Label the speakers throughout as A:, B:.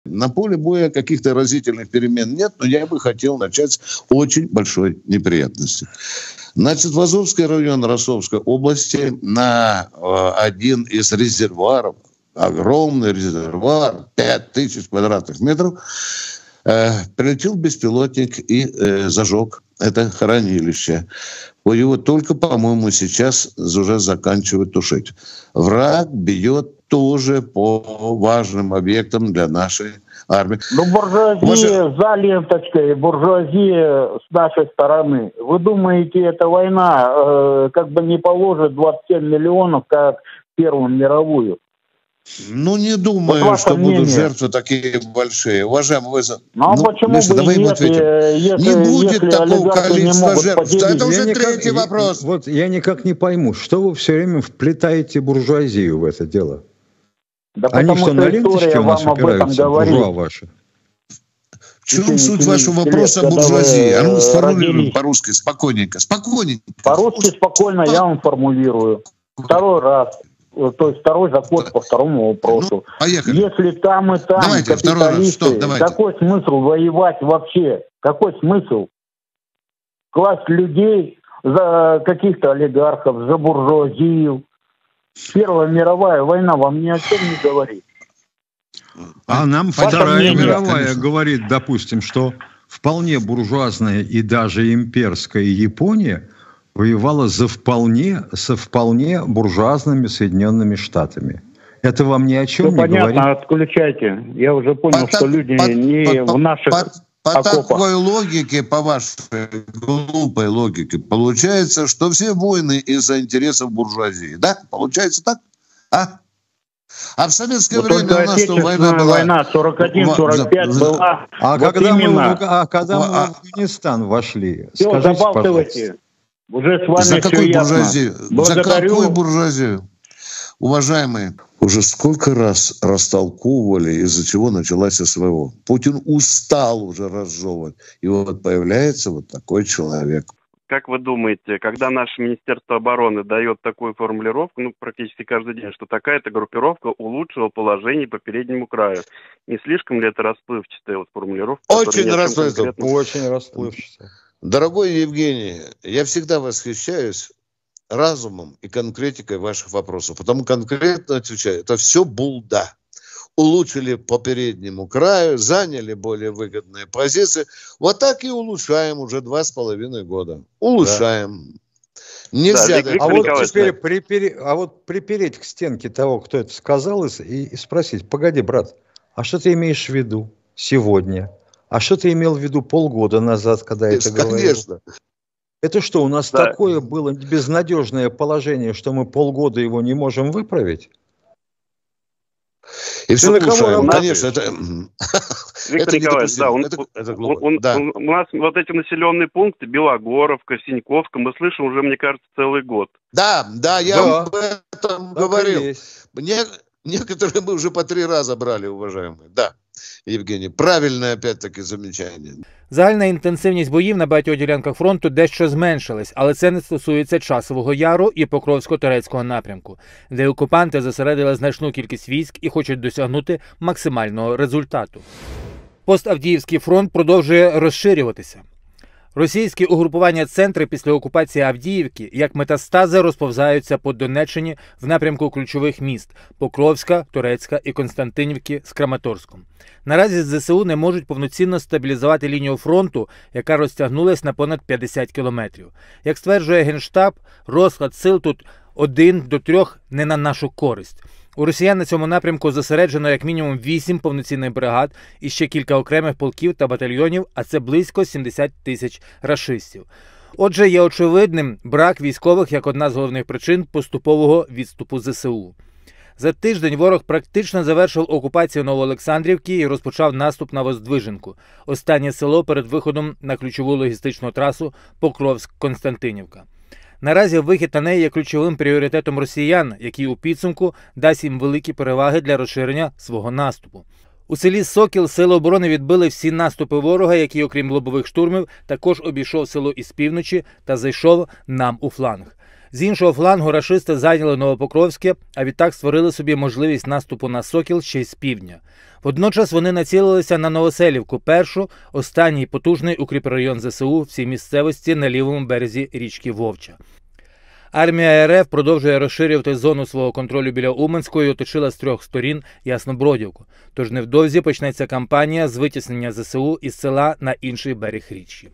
A: На поле боя каких-то разительных перемен нет, но я бы хотел начать с очень большой неприятности. Значит, в Азовский район Ростовской области на один из резервуаров, огромный резервуар, 5000 квадратных метров, прилетел беспилотник и зажег это хранилище. Его только, по-моему, сейчас уже заканчивают тушить. Враг бьет тоже по важным объектам для нашей армии.
B: Ну, буржуазия за ленточкой, буржуазия с нашей стороны. Вы думаете, эта война как бы не положит 27 миллионов, как в Первую мировую?
A: Ну, не думаю, вот что будут жертвы такие большие. Уважаемый,
B: почему
A: Миша,
B: бы
A: давай ему ответим.
B: Не
A: будет такого количества жертв. Это уже третий вопрос.
C: Вот я никак не пойму, что вы все время вплетаете буржуазию в это дело?
B: Да
C: они что, на ленточке у нас упираются, буржуа ваши?
A: В чем суть вашего вопроса о буржуазии? А ну, сформулируем по-русски, спокойненько.
B: По-русски спокойно я вам формулирую. Второй раз. То есть второй заход по второму вопросу. Если там и там
A: давайте,
B: капиталисты, какой смысл воевать вообще? Какой смысл? Класть людей за каких-то олигархов, за буржуазию. Первая мировая война вам ни о чем не говорит.
C: А нам Вторая мировая говорит, допустим, что вполне буржуазная и даже имперская Япония воевала со вполне буржуазными Соединенными Штатами. Это вам ни о чем не
B: понятно,
C: говорит?
B: Понятно, отключайте. Я уже понял, что люди не в наших окопах.
A: Такой логике, по вашей глупой логике, получается, что все войны из-за интересов буржуазии. Да? Получается так? А в советское время у нас что, война была?
B: Война 41-45 была.
C: А вот когда мы в Афганистан вошли?
B: Все, забалтывайте. Уже с вами
A: за
B: все ясно.
A: За какую буржуазию? Уважаемые, уже сколько раз растолковывали, из-за чего началась СВО. Путин устал уже разжевывать. И вот появляется вот такой человек.
D: Как вы думаете, когда наше Министерство обороны дает такую формулировку, практически каждый день, что такая-то группировка улучшила положение по переднему краю, не слишком ли это расплывчатая формулировка?
A: Очень расплывчатая.
C: Очень расплывчатая.
A: Дорогой Евгений, я всегда восхищаюсь разумом и конкретикой ваших вопросов. Потому конкретно отвечаю, это все булда. Улучшили по переднему краю, заняли более выгодные позиции. Вот так и улучшаем уже 2,5 года. Улучшаем.
D: Да.
A: Нельзя.
C: А вот теперь припереть к стенке того, кто это сказал, и спросить: погоди, брат, а что ты имеешь в виду сегодня? А что ты имел в виду полгода назад, когда это говорил?
A: Конечно.
C: Это что, у нас такое было безнадежное положение, что мы полгода его не можем выправить?
A: И все улучшаем. Конечно,
D: Виктор Николаевич, у нас вот эти населенные пункты, Белогоровка, Синьковка, мы слышим уже, мне кажется, целый год.
A: Да, я об этом говорил. Некоторые мы уже по 3 раза брали, уважаемые. Да, Євгеній, правильне, опять-таки, замічання.
E: Загальна інтенсивність боїв на багатьох ділянках фронту дещо зменшилась, але це не стосується Часового Яру і Покровсько-Торецького напрямку, де окупанти зосередили значну кількість військ і хочуть досягнути максимального результату. Поставдіївський фронт продовжує розширюватися. Російські угрупування центри після окупації Авдіївки, як метастази, розповзаються по Донеччині в напрямку ключових міст – Покровська, Торецька і Константинівки з Краматорськом. Наразі ЗСУ не можуть повноцінно стабілізувати лінію фронту, яка розтягнулась на понад 50 кілометрів. Як стверджує Генштаб, розклад сил тут 1 до 3 не на нашу користь. У росіян на цьому напрямку зосереджено як мінімум 8 повноцінних бригад і ще кілька окремих полків та батальйонів, а це близько 70 тисяч рашистів. Отже, є очевидним брак військових як одна з головних причин поступового відступу ЗСУ. За тиждень ворог практично завершив окупацію Новоолександрівки і розпочав наступ на Воздвиженку – останнє село перед виходом на ключову логістичну трасу Покровськ-Константинівка. Наразі вихід на неї є ключовим пріоритетом росіян, який у підсумку дасть їм великі переваги для розширення свого наступу. У селі Сокіл сили оборони відбили всі наступи ворога, який, окрім лобових штурмів, також обійшов село із півночі та зайшов нам у фланг. З іншого флангу рашисти зайняли Новопокровське, а відтак створили собі можливість наступу на Сокіл ще й з півдня. Водночас вони націлилися на Новоселівку, першу, останній потужний укріпрайон ЗСУ в цій місцевості на лівому березі річки Вовча. Армія РФ продовжує розширювати зону свого контролю біля Уманської і оточила з 3 сторін Яснобродівку. Тож невдовзі почнеться кампанія з витіснення ЗСУ із села на інший берег річки.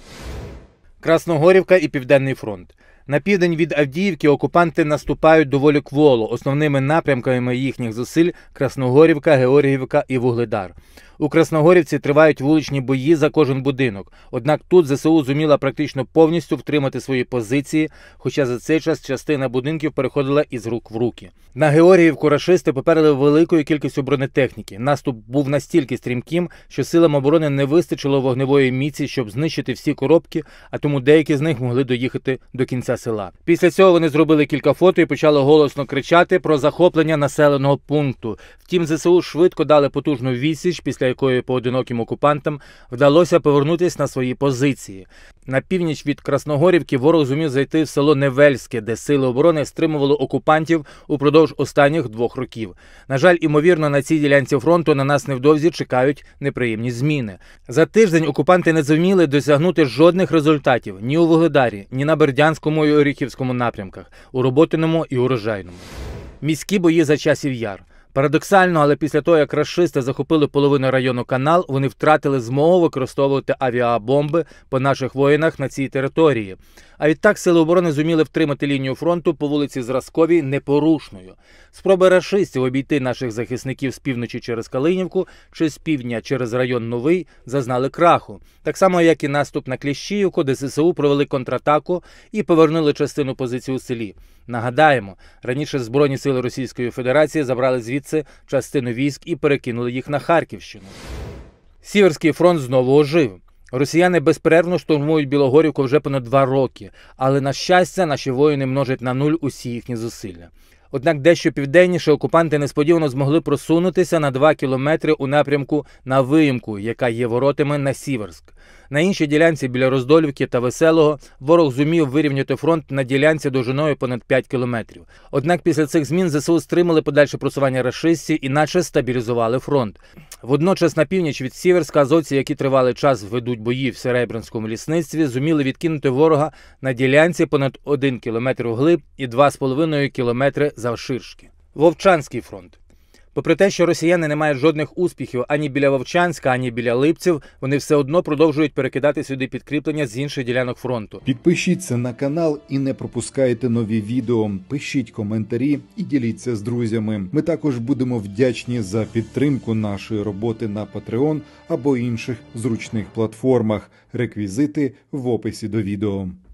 E: Красногорівка і Південний фронт. На південь від Авдіївки окупанти наступають доволі кволо. Основними напрямками їхніх зусиль – Красногорівка, Георгіївка і Вугледар. У Красногорівці тривають вуличні бої за кожен будинок. Однак тут ЗСУ зуміла практично повністю втримати свої позиції, хоча за цей час частина будинків переходила із рук в руки. На Георгіївку рашисти попередили великою кількістю бронетехніки. Наступ був настільки стрімким, що силам оборони не вистачило вогневої міці, щоб знищити всі коробки, а тому деякі з них могли доїхати до кінця села. Після цього вони зробили кілька фото і почали голосно кричати про захоплення населеного пункту. Втім, ЗСУ швидко дали потужну відсіч, після якої поодиноким окупантам вдалося повернутися на свої позиції. На північ від Красногорівки ворог зумів зайти в село Невельське, де сили оборони стримували окупантів упродовж останніх 2 років. На жаль, імовірно, на цій ділянці фронту на нас невдовзі чекають неприємні зміни. За тиждень окупанти не зуміли досягнути жодних результатів ні у Вугледарі, ні на Бердянському і Оріхівському напрямках, у Роботиному і Урожайному. Міські бої за часів Яр. Парадоксально, але після того, як рашисти захопили половину району Канал, вони втратили змогу використовувати авіабомби по наших воїнах на цій території. А відтак сили оборони зуміли втримати лінію фронту по вулиці Зразковій непорушною. Спроби рашистів обійти наших захисників з півночі через Калинівку чи з півдня через район Новий зазнали краху. Так само, як і наступ на Кліщіївку, де ЗСУ провели контратаку і повернули частину позицій у селі. Нагадаємо, раніше Збройні сили Російської Федерації забрали звідси частину військ і перекинули їх на Харківщину. Сіверський фронт знову ожив. Росіяни безперервно штурмують Білогорівку вже понад 2 роки, але, на щастя, наші воїни множать на 0 усі їхні зусилля. Однак дещо південніше окупанти несподівано змогли просунутися на 2 кілометри у напрямку на Виїмку, яка є воротами на Сіверськ. На іншій ділянці біля Роздолівки та Веселого ворог зумів вирівняти фронт на ділянці довжиною понад 5 кілометрів. Однак після цих змін ЗСУ стримали подальше просування рашистів і наче стабілізували фронт. Водночас на північ від Сіверська азовці, які тривалий час ведуть бої в Серебрянському лісництві, зуміли відкинути ворога на ділянці понад 1 кілометр вглиб і 2,5 кілометри завширшки. Вовчанський фронт. Попри те, що росіяни не мають жодних успіхів ані біля Вовчанська, ані біля Липців, вони все одно продовжують перекидати сюди підкріплення з інших ділянок фронту.
F: Підпишіться на канал і не пропускайте нові відео. Пишіть коментарі і діліться з друзями. Ми також будемо вдячні за підтримку нашої роботи на Patreon або інших зручних платформах. Реквізити в описі до відео.